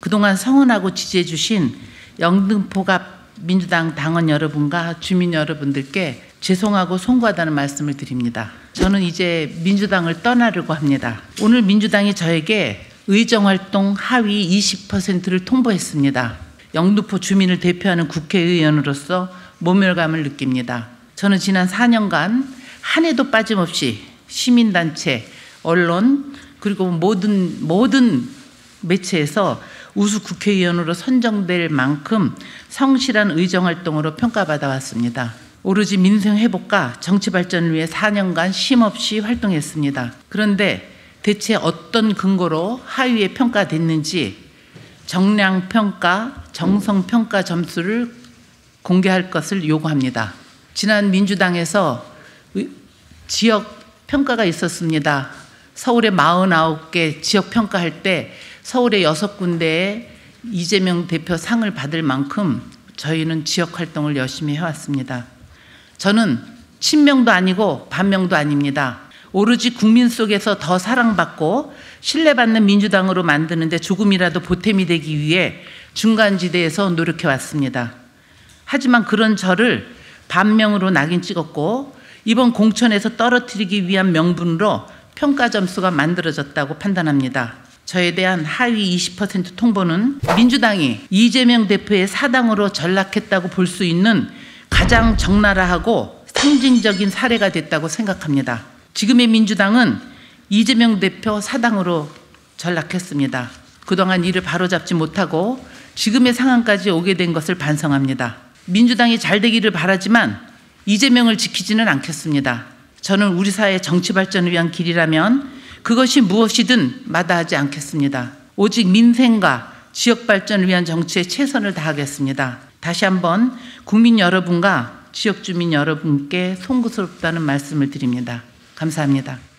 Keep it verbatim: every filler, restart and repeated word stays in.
그동안 성원하고 지지해 주신 영등포갑 민주당 당원 여러분과 주민 여러분들께 죄송하고 송구하다는 말씀을 드립니다. 저는 이제 민주당을 떠나려고 합니다. 오늘 민주당이 저에게 의정활동 하위 이십 퍼센트를 통보했습니다. 영등포 주민을 대표하는 국회의원으로서 모멸감을 느낍니다. 저는 지난 사 년간 한 해도 빠짐없이 시민단체, 언론, 그리고 모든, 모든 매체에서 우수 국회의원으로 선정될 만큼 성실한 의정활동으로 평가받아 왔습니다. 오로지 민생 회복과 정치 발전을 위해 사 년간 쉼없이 활동했습니다. 그런데 대체 어떤 근거로 하위에 평가됐는지 정량평가, 정성평가 점수를 공개할 것을 요구합니다. 지난 민주당에서 지역 평가가 있었습니다. 서울의 사십구 개 지역 평가할 때 서울의 여섯 군데에 이재명 대표 상을 받을 만큼 저희는 지역 활동을 열심히 해왔습니다. 저는 친명도 아니고 반명도 아닙니다. 오로지 국민 속에서 더 사랑받고 신뢰받는 민주당으로 만드는데 조금이라도 보탬이 되기 위해 중간지대에서 노력해왔습니다. 하지만 그런 저를 반명으로 낙인 찍었고 이번 공천에서 떨어뜨리기 위한 명분으로 평가 점수가 만들어졌다고 판단합니다. 저에 대한 하위 이십 퍼센트 통보는 민주당이 이재명 대표의 사당으로 전락했다고 볼 수 있는 가장 적나라하고 상징적인 사례가 됐다고 생각합니다. 지금의 민주당은 이재명 대표 사당으로 전락했습니다. 그동안 이를 바로잡지 못하고 지금의 상황까지 오게 된 것을 반성합니다. 민주당이 잘 되기를 바라지만 이재명을 지키지는 않겠습니다. 저는 우리 사회 정치 발전을 위한 길이라면 그것이 무엇이든 마다하지 않겠습니다. 오직 민생과 지역 발전을 위한 정치에 최선을 다하겠습니다. 다시 한번 국민 여러분과 지역 주민 여러분께 송구스럽다는 말씀을 드립니다. 감사합니다.